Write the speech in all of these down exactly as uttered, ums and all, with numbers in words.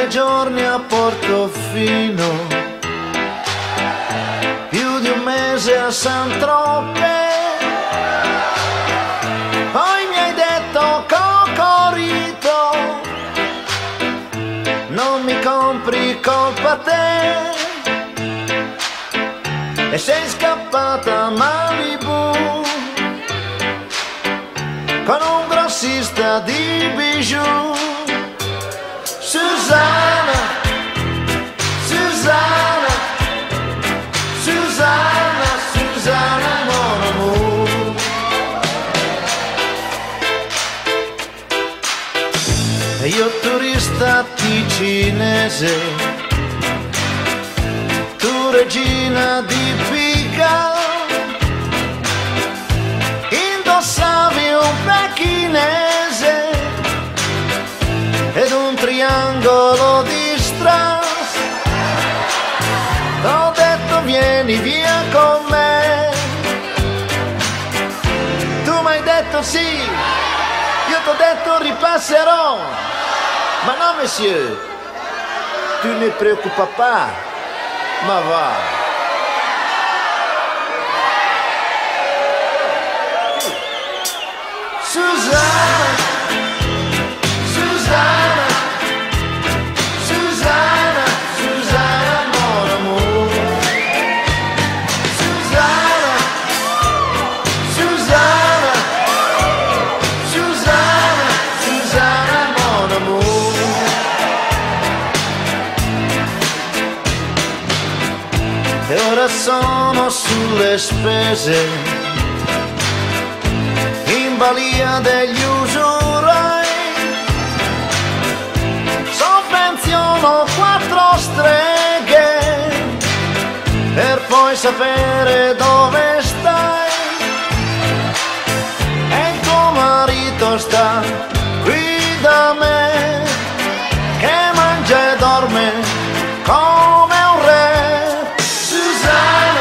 tre giorni a Portofino, più di un mese a Saint-Tropez. Poi mi hai detto Cocorito, non mi compri colpa te, e sei scappata a Malibu con un grossista di bijou. Susanna, Susanna, Susanna, Susanna, mon amour. E io turista ticinese, tu regina di Pica, indossavi un pechinese ed un triangolo di strass. T'ho detto vieni via con me, tu m'hai detto sì, io t'ho detto ripasserò, ma no monsieur, tu ne preoccupa pas, ma va. Susanna, Susanna, Susanna, Susanna, mon amour. Susanna, Susanna, Susanna, Susanna, mon amour. E ora sono sulle spese, in balia degli usurai, sovvenziono quattro streghe per poi sapere dove stai, e il tuo marito sta qui da me, che mangia e dorme come un re. Susanna,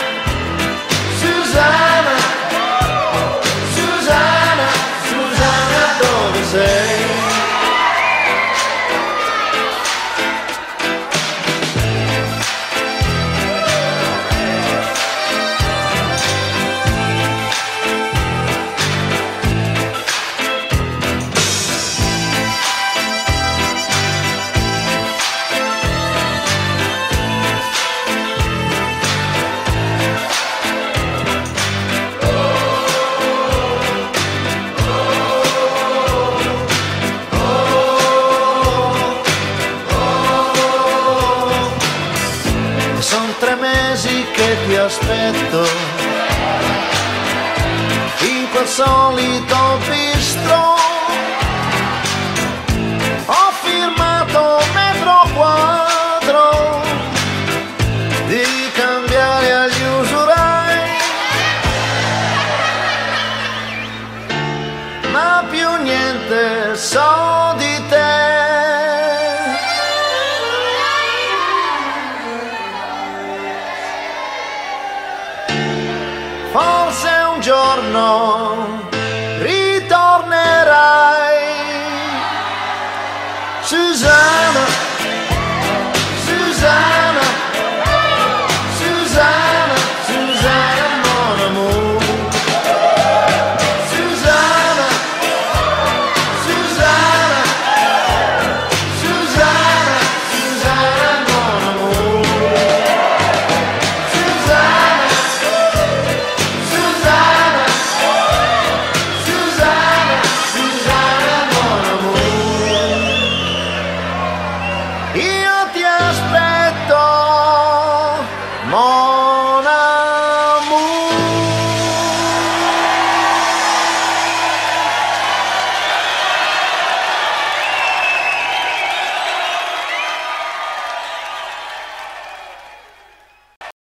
Susanna, Susanna, Susanna, dove sei? Son tre mesi che ti aspetto in quel solito bistro. Ho firmato metro quadro di cambiare agli usurai, ma più niente so di te. Forse un giorno